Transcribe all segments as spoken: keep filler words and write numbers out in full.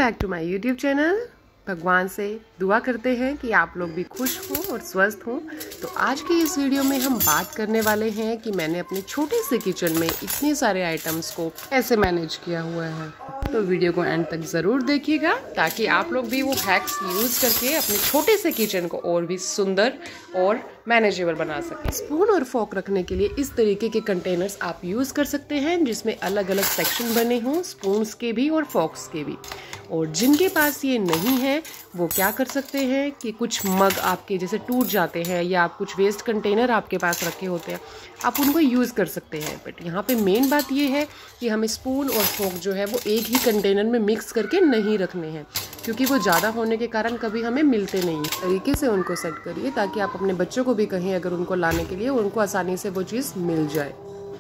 Back to my YouTube channel. भगवान से दुआ करते हैं कि आप लोग भी खुश हों और स्वस्थ हों। तो आज की इस वीडियो में हम बात करने वाले हैं कि मैंने अपने छोटे से किचन में इतने सारे आइटम्स को कैसे मैनेज किया हुआ है। तो वीडियो को एंड तक ज़रूर देखिएगा ताकि आप लोग भी वो हैक्स यूज़ करके अपने छोटे से किचन को और भी सुंदर और मैनेजेबल बना सकें। स्पून और फोक रखने के लिए इस तरीके के कंटेनर्स आप यूज़ कर सकते हैं जिसमें अलग अलग सेक्शन बने हों, स्पून्स के भी और फोक्स के भी। और जिनके पास ये नहीं है वो क्या कर सकते हैं कि कुछ मग आपके जैसे टूट जाते हैं या आप कुछ वेस्ट कंटेनर आपके पास रखे होते हैं, आप उनको यूज़ कर सकते हैं। बट यहाँ पे मेन बात ये है कि हमें स्पून और फोक जो है वो एक ही कंटेनर में मिक्स करके नहीं रखने हैं, क्योंकि वो ज़्यादा होने के कारण कभी हमें मिलते नहीं। तरीके से उनको सेट करिए ताकि आप अपने बच्चों को भी कहें अगर उनको लाने के लिए उनको आसानी से वो चीज़ मिल जाए।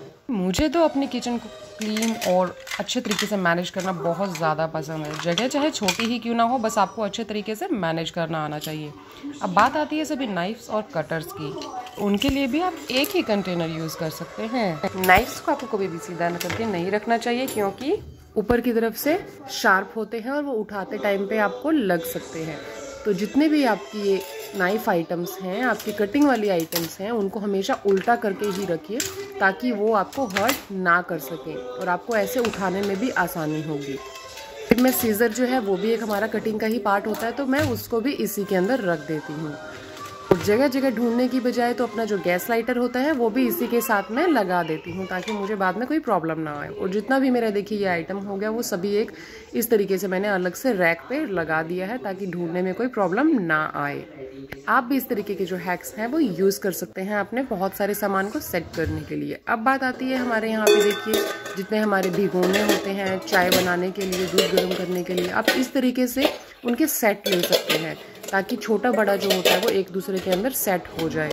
मुझे तो अपने किचन को क्लीन और अच्छे तरीके से मैनेज करना बहुत ज़्यादा पसंद है। जगह चाहे छोटी ही क्यों ना हो, बस आपको अच्छे तरीके से मैनेज करना आना चाहिए। अब बात आती है सभी नाइफ्स और कटर्स की, उनके लिए भी आप एक ही कंटेनर यूज़ कर सकते हैं। नाइफ्स को आपको कभी भी सीधा न करके नहीं रखना चाहिए क्योंकि ऊपर की तरफ से शार्प होते हैं और वो उठाते टाइम पे आपको लग सकते हैं। तो जितने भी आपकी ये नाइफ आइटम्स हैं, आपकी कटिंग वाली आइटम्स हैं, उनको हमेशा उल्टा करके ही रखिए ताकि वो आपको हर्ट ना कर सकें और आपको ऐसे उठाने में भी आसानी होगी। फिर मैं सीजर जो है वो भी एक हमारा कटिंग का ही पार्ट होता है, तो मैं उसको भी इसी के अंदर रख देती हूँ। और जगह जगह ढूंढने की बजाय तो अपना जो गैस लाइटर होता है वो भी इसी के साथ में लगा देती हूँ ताकि मुझे बाद में कोई प्रॉब्लम ना आए। और जितना भी मेरा देखिए ये आइटम हो गया वो सभी एक इस तरीके से मैंने अलग से रैक पे लगा दिया है ताकि ढूंढने में कोई प्रॉब्लम ना आए। आप भी इस तरीके के जो हैक्स हैं वो यूज़ कर सकते हैं अपने बहुत सारे सामान को सेट करने के लिए। अब बात आती है हमारे यहाँ पे देखिए जितने हमारे भिगोने होते हैं चाय बनाने के लिए, दूध गर्म करने के लिए, आप इस तरीके से उनके सेट ले सकते हैं ताकि छोटा बड़ा जो होता है वो एक दूसरे के अंदर सेट हो जाए।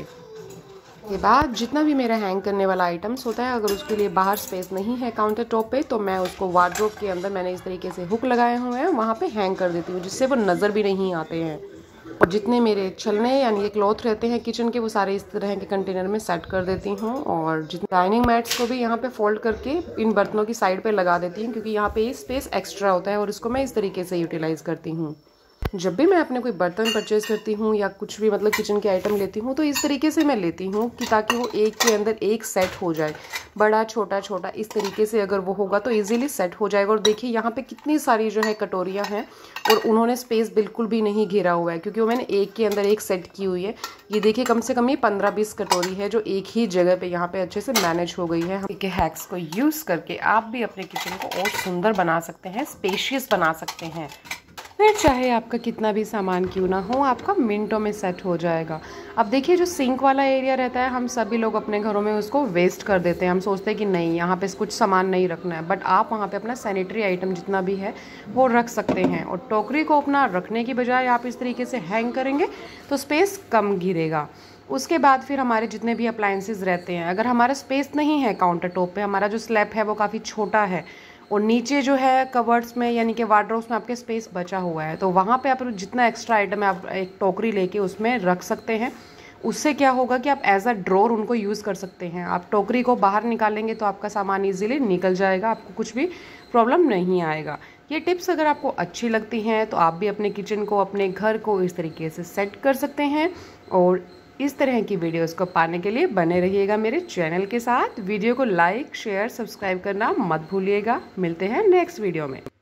के बाद जितना भी मेरा हैंग करने वाला आइटम्स होता है, अगर उसके लिए बाहर स्पेस नहीं है काउंटर टॉप पे, तो मैं उसको वार्डरोब के अंदर मैंने इस तरीके से हुक लगाए हुए हैं वहाँ पे हैंग कर देती हूँ जिससे वो नज़र भी नहीं आते हैं। और जितने मेरे छलने यानी ये क्लॉथ रहते हैं किचन के वो सारे इस तरह के कंटेनर में सेट कर देती हूँ। और जितने डाइनिंग मैट्स को भी यहाँ पे फोल्ड करके इन बर्तनों की साइड पे लगा देती हूँ क्योंकि यहाँ पे स्पेस एक्स्ट्रा होता है और इसको मैं इस तरीके से यूटिलाइज करती हूँ। जब भी मैं अपने कोई बर्तन परचेज करती हूँ या कुछ भी मतलब किचन के आइटम लेती हूँ तो इस तरीके से मैं लेती हूँ कि ताकि वो एक के अंदर एक सेट हो जाए। बड़ा छोटा छोटा इस तरीके से अगर वो होगा तो इजीली सेट हो जाएगा। और देखिए यहाँ पे कितनी सारी जो है कटोरियाँ हैं और उन्होंने स्पेस बिल्कुल भी नहीं घेरा हुआ है क्योंकि वो मैंने एक के अंदर एक सेट की हुई है। ये देखिए कम से कम ये पंद्रह बीस कटोरी है जो एक ही जगह पे यहाँ पे अच्छे से मैनेज हो गई है। हम हैक्स को यूज़ करके आप भी अपने किचन को और सुंदर बना सकते हैं, स्पेशियस बना सकते हैं। फिर चाहे आपका कितना भी सामान क्यों ना हो, आपका मिनटों में सेट हो जाएगा। अब देखिए जो सिंक वाला एरिया रहता है, हम सभी लोग अपने घरों में उसको वेस्ट कर देते हैं। हम सोचते हैं कि नहीं यहाँ पे कुछ सामान नहीं रखना है, बट आप वहाँ पे अपना सैनिटरी आइटम जितना भी है वो रख सकते हैं। और टोकरी को अपना रखने की बजाय आप इस तरीके से हैंग करेंगे तो स्पेस कम गिरेगा। उसके बाद फिर हमारे जितने भी अप्लायंसेस रहते हैं, अगर हमारा स्पेस नहीं है काउंटर टॉप पे, हमारा जो स्लैब है वो काफ़ी छोटा है और नीचे जो है कवर्ड्स में यानी कि वार्डरोब्स में आपके स्पेस बचा हुआ है, तो वहाँ पे आप जितना एक्स्ट्रा आइटम है आप एक टोकरी लेके उसमें रख सकते हैं। उससे क्या होगा कि आप एज अ ड्रॉर उनको यूज़ कर सकते हैं। आप टोकरी को बाहर निकालेंगे तो आपका सामान इजीली निकल जाएगा, आपको कुछ भी प्रॉब्लम नहीं आएगा। ये टिप्स अगर आपको अच्छी लगती हैं तो आप भी अपने किचन को, अपने घर को इस तरीके से सेट कर सकते हैं। और इस तरह की वीडियोस को पाने के लिए बने रहिएगा मेरे चैनल के साथ। वीडियो को लाइक, शेयर, सब्सक्राइब करना मत भूलिएगा। मिलते हैं नेक्स्ट वीडियो में।